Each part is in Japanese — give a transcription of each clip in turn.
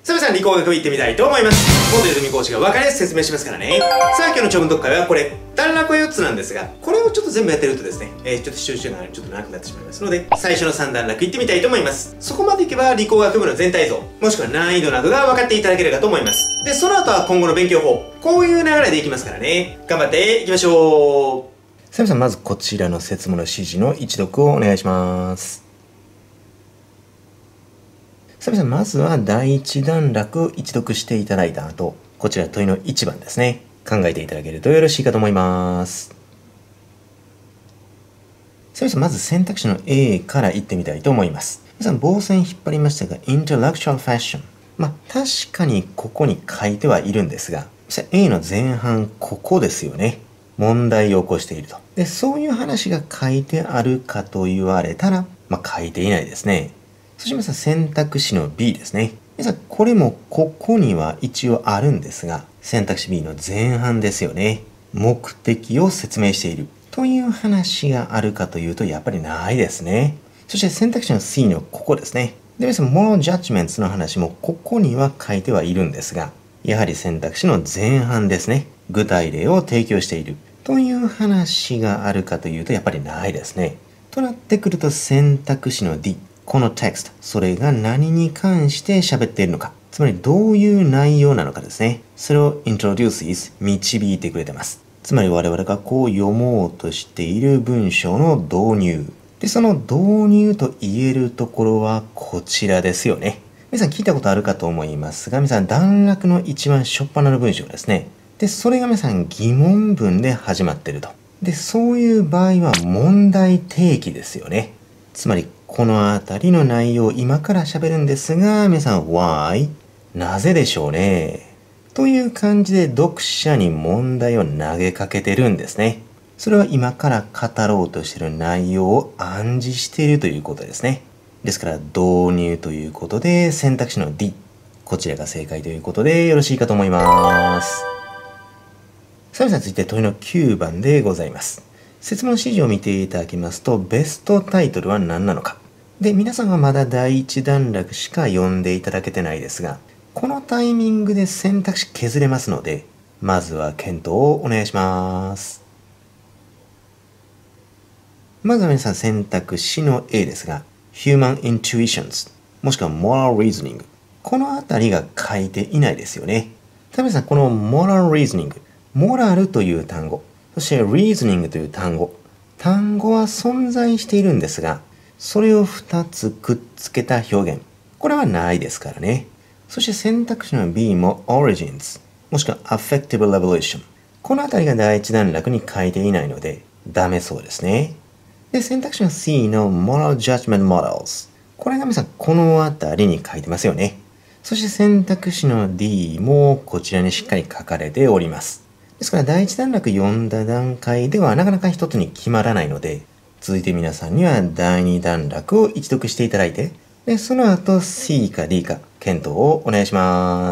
さあ皆さん、理工学部行ってみたいと思います。元泉講師が分かりやすく説明しますからね。さあ今日の長文読解はこれ、段落は4つなんですが、これをちょっと全部やってるとですね、ちょっと視聴時間がちょっと長くなってしまいますので、最初の3段落行ってみたいと思います。そこまでいけば理工学部の全体像、もしくは難易度などが分かっていただければと思います。で、その後は今後の勉強法、こういう流れでいきますからね。頑張っていきましょう。さあ皆さん、まずこちらの説問の指示の一読をお願いします。さあ皆さん、まずは第一段落一読していただいた後、こちら問いの1番ですね。考えていただけるとよろしいかと思います。さあ皆さん、まず選択肢の A からいってみたいと思います。皆さん、棒線引っ張りましたが、intellectual fashion。確かにここに書いてはいるんですが、A の前半、ここですよね。問題を起こしていると。で、そういう話が書いてあるかと言われたら、書いていないですね。そして皆さん、選択肢の B ですね。皆さん、これもここには一応あるんですが、選択肢 B の前半ですよね。目的を説明しているという話があるかというと、やっぱりないですね。そして選択肢の C のここですね。で、皆さん、moral judgments の話もここには書いてはいるんですが、やはり選択肢の前半ですね。具体例を提供しているという話があるかというと、やっぱりないですね。となってくると、選択肢の D。このテクスト、それが何に関して喋っているのか。つまりどういう内容なのかですね。それを introduces 導いてくれてます。つまり我々がこう読もうとしている文章の導入。で、その導入と言えるところはこちらですよね。皆さん聞いたことあるかと思いますが、皆さん段落の一番初っ端の文章ですね。で、それが皆さん疑問文で始まっていると。で、そういう場合は問題提起ですよね。つまりこのあたりの内容を今から喋るんですが、皆さん Why？ なぜでしょうね。という感じで読者に問題を投げかけてるんですね。それは今から語ろうとしている内容を暗示しているということですね。ですから導入ということで選択肢の D。こちらが正解ということでよろしいかと思います。さあ皆さん、続いて問いの9番でございます。説問指示を見ていただきますと、ベストタイトルは何なのか。で、皆さんはまだ第一段落しか読んでいただけてないですが、このタイミングで選択肢削れますので、まずは検討をお願いします。まずは皆さん、選択肢の A ですが、Human Intuitions、もしくは Moral Reasoning。このあたりが書いていないですよね。ただ皆さん、この Moral Reasoning、モラルという単語、そして Reasoning という単語は存在しているんですが、それを2つくっつけた表現。これはないですからね。そして選択肢の B も Origins、もしくは Affective Revolution。このあたりが第一段落に書いていないので、ダメそうですね。で、選択肢の C の Moral Judgment Models。これが皆さん、このあたりに書いてますよね。そして選択肢の D もこちらにしっかり書かれております。ですから第一段落読んだ段階ではなかなか一つに決まらないので、続いて皆さんには第二段落を一読していただいて、で、その後 C か D か検討をお願いします。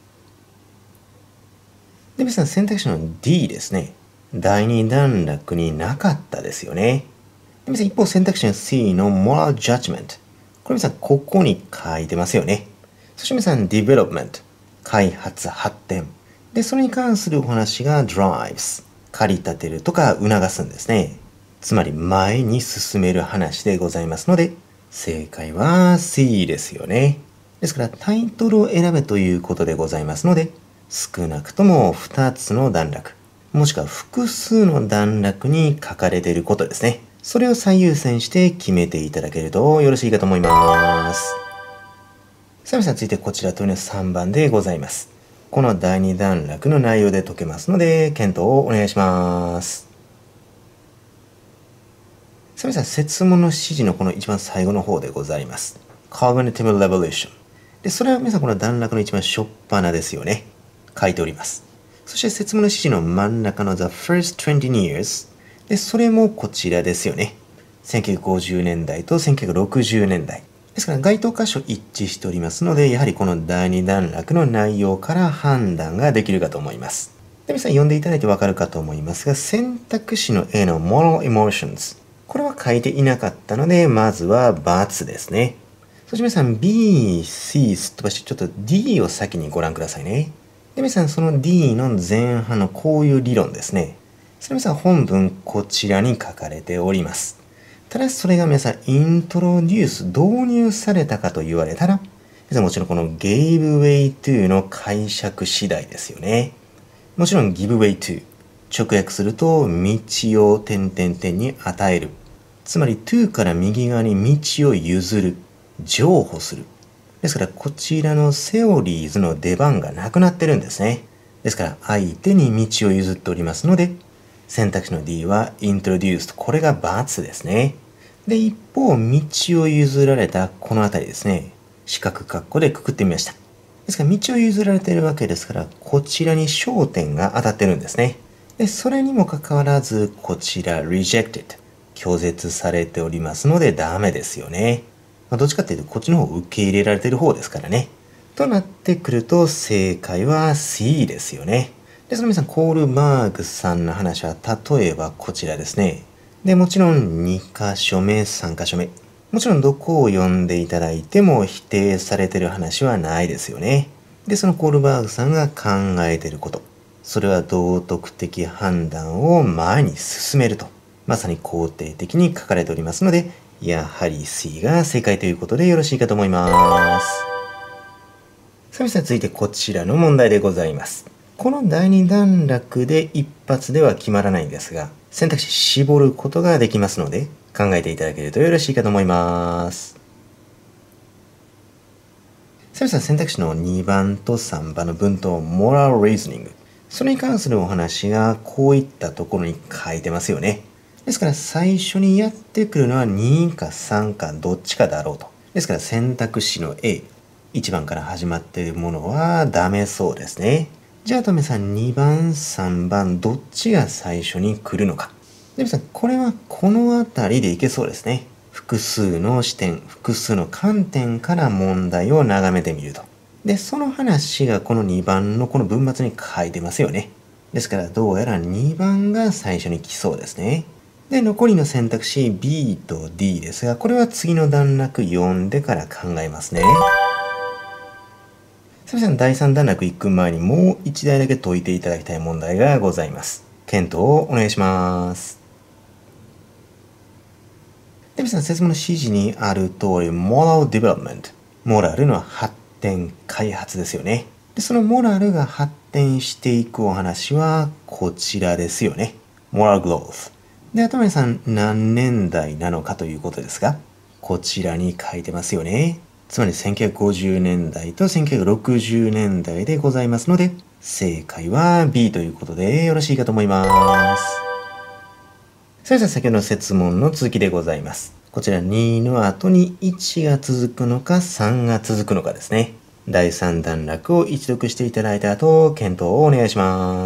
で、皆さん選択肢の D ですね。第二段落になかったですよね。で、皆さん一方選択肢の C の Moral Judgment。これ皆さんここに書いてますよね。そして皆さん Development。開発、発展。で、それに関するお話が drives。駆り立てるとか促すんですね。つまり前に進める話でございますので、正解は C ですよね。ですからタイトルを選べということでございますので、少なくとも2つの段落、もしくは複数の段落に書かれていることですね。それを最優先して決めていただけるとよろしいかと思います。さあ皆さん、続いてこちら問いの3番でございます。この第2段落の内容で解けますので、検討をお願いします。さあ皆さん、設問の指示のこの一番最後の方でございます。Cognitive Revolution。で、それは皆さんこの段落の一番初っ端ですよね。書いております。そして設問の指示の真ん中の The First 20 Years。で、それもこちらですよね。1950年代と1960年代。ですから該当箇所一致しておりますので、やはりこの第2段落の内容から判断ができるかと思います。で、皆さん読んでいただいてわかるかと思いますが、選択肢の A の Moral Emotions。これは書いていなかったので、まずは×ですね。 そして皆さん B、C すっ飛ばしてちょっと D を先にご覧くださいね。で皆さんその D の前半のこういう理論ですね。それ皆さん本文こちらに書かれております。ただしそれが皆さんイントロデュース導入されたかと言われたら、皆さんもちろんこの gave way to の解釈次第ですよね。もちろん give way to 直訳すると道を点々点に与える。つまり to から右側に道を譲る、譲歩する。ですからこちらのセオリーズの出番がなくなってるんですね。ですから相手に道を譲っておりますので、選択肢の D は introduced、これが×ですね。で、一方、道を譲られたこの辺りですね。四角括弧でくくってみました。ですから道を譲られているわけですから、こちらに焦点が当たってるんですね。で、それにもかかわらず、こちら rejected、拒絶されておりますのでダメですよね。どっちかっていうと、こっちの方受け入れられている方ですからね。となってくると、正解は C ですよね。で、その皆さん、コールバーグさんの話は、例えばこちらですね。で、もちろん2箇所目、3箇所目。もちろんどこを読んでいただいても否定されてる話はないですよね。で、そのコールバーグさんが考えていること。それは道徳的判断を前に進めると。まさに肯定的に書かれておりますので、やはり C が正解ということでよろしいかと思います。さあ、続いてこちらの問題でございます。この第2段落で一発では決まらないんですが、選択肢絞ることができますので、考えていただけるとよろしいかと思います。さあ、選択肢の2番と3番の文頭、moral reasoning。それに関するお話がこういったところに書いてますよね。ですから最初にやってくるのは2か3かどっちかだろうと。ですから選択肢の A、1番から始まっているものはダメそうですね。じゃあ、とめさん2番、3番、どっちが最初に来るのか。で、皆さん、これはこの辺りでいけそうですね。複数の視点、複数の観点から問題を眺めてみると。で、その話がこの2番のこの文末に書いてますよね。ですから、どうやら2番が最初に来そうですね。で、残りの選択肢 B と D ですが、これは次の段落読んでから考えますね。さみさん、第3段落行く前にもう1題だけ解いていただきたい問題がございます。検討をお願いします。で、皆さん、説明の指示にある通り、moral development。モラルの発展、開発ですよね。で、そのモラルが発展していくお話はこちらですよね。moral growth。で、あと皆さん、何年代なのかということですが、こちらに書いてますよね。つまり1950年代と1960年代でございますので、正解は B ということでよろしいかと思います。それでは先ほどの設問の続きでございます。こちら2の後に1が続くのか3が続くのかですね。第3段落を一読していただいた後、検討をお願いします。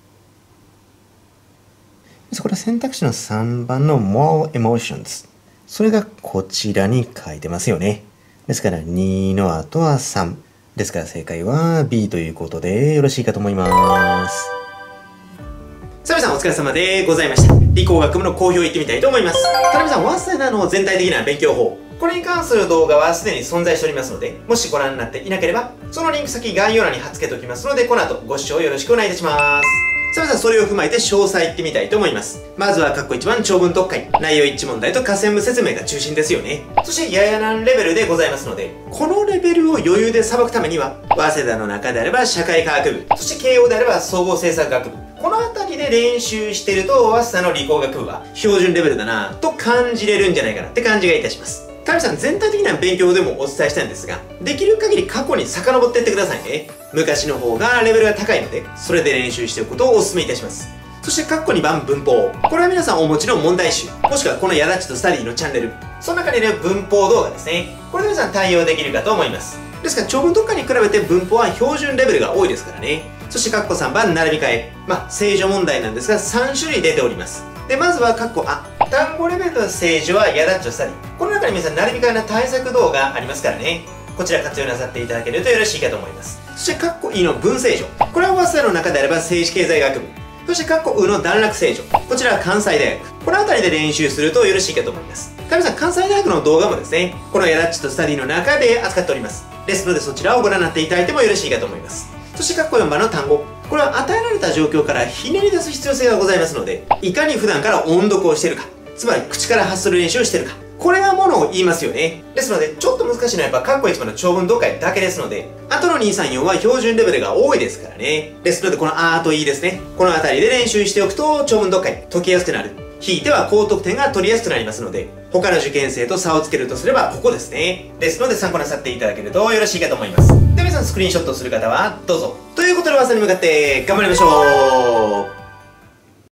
これは選択肢の3番の moral emotions。それがこちらに書いてますよね。ですから2の後は3。ですから正解は B ということでよろしいかと思います。さあ皆さんお疲れ様でございました。理工学部の講評行ってみたいと思います。ただ皆さん、早稲田の全体的な勉強法、これに関する動画はすでに存在しておりますので、もしご覧になっていなければ、そのリンク先概要欄に貼っ付けておきますので、この後ご視聴よろしくお願いいたします。さあ皆さん、それを踏まえて詳細いってみたいと思います。まずは括弧1番長文特解、内容一致問題と下線部説明が中心ですよね。そしてやや難レベルでございますので、このレベルを余裕で裁くためには、早稲田の中であれば社会科学部、そして慶応であれば総合政策学部、この辺りで練習してると早稲田の理工学部は標準レベルだなぁと感じれるんじゃないかなって感じがいたします。タミさん、全体的な勉強でもお伝えしたいんですが、できる限り過去に遡っていってくださいね。昔の方がレベルが高いので、それで練習しておくことをお勧めいたします。そして括弧2番文法。これは皆さんお持ちの問題集、もしくはこのやだちとスタディのチャンネル、その中にいる文法動画ですね。これで皆さん対応できるかと思います。ですから長文特化に比べて文法は標準レベルが多いですからね。そして括弧3番並び替え。正序問題なんですが3種類出ております。で、まずは括弧単語レベルの正序はやだっちょスタディ。この中に皆さん並び替えの対策動画ありますからね。こちら活用なさっていただけるとよろしいかと思います。そして括弧2の文正序。これは早稲田の中であれば政治経済学部。そして括弧うの段落正序。こちらは関西大学。この辺りで練習するとよろしいかと思います。 皆さん、関西大学の動画もですね、このヤダッチとスタディの中で扱っております。ですので、そちらをご覧になっていただいてもよろしいかと思います。そして、括弧4番の単語。これは与えられた状況からひねり出す必要性がございますので、いかに普段から音読をしているか、つまり口から発する練習をしているか、これがものを言いますよね。ですので、ちょっと難しいのはやっぱ括弧1番の長文読解だけですので、あとの2、3、4は標準レベルが多いですからね。ですので、このあーといいですね。このあたりで練習しておくと、長文読解解きやすくなる。ひいては高得点が取りやすくなりますので、他の受験生と差をつけるとすればここですね。ですので参考なさっていただけるとよろしいかと思います。で、皆さんスクリーンショットをする方はどうぞ。ということで、朝に向かって頑張りましょう。